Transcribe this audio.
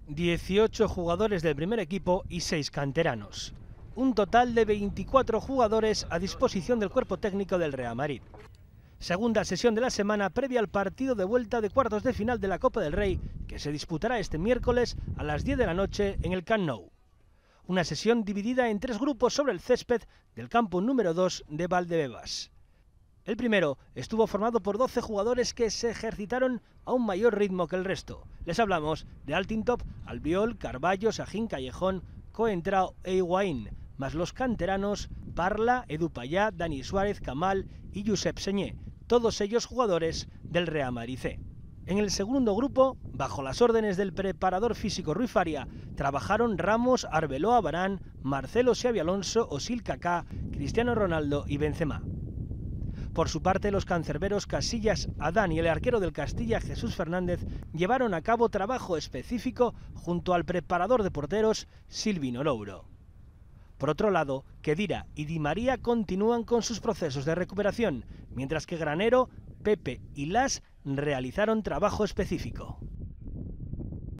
18 jugadores del primer equipo y 6 canteranos. Un total de 24 jugadores a disposición del cuerpo técnico del Real Madrid. Segunda sesión de la semana previa al partido de vuelta de cuartos de final de la Copa del Rey, que se disputará este miércoles a las 10 de la noche en el Camp Nou. Una sesión dividida en 3 grupos sobre el césped del campo número 2 de Valdebebas. El primero estuvo formado por 12 jugadores que se ejercitaron a un mayor ritmo que el resto. Les hablamos de Altintop, Albiol, Carballo, Sajín, Callejón, Coentrao e Higuaín, más los canteranos Parla, Edu Payá, Dani Suárez, Kamal y Josep Señé, todos ellos jugadores del Real Madrid C. En el segundo grupo, bajo las órdenes del preparador físico Rui Faria, trabajaron Ramos, Arbeloa, Varane, Marcelo, Xabi Alonso, Osil, Kaká, Cristiano Ronaldo y Benzema. Por su parte, los cancerberos Casillas, Adán y el arquero del Castilla, Jesús Fernández, llevaron a cabo trabajo específico junto al preparador de porteros, Silvino Louro. Por otro lado, Khedira y Di María continúan con sus procesos de recuperación, mientras que Granero, Pepe y Las realizaron trabajo específico.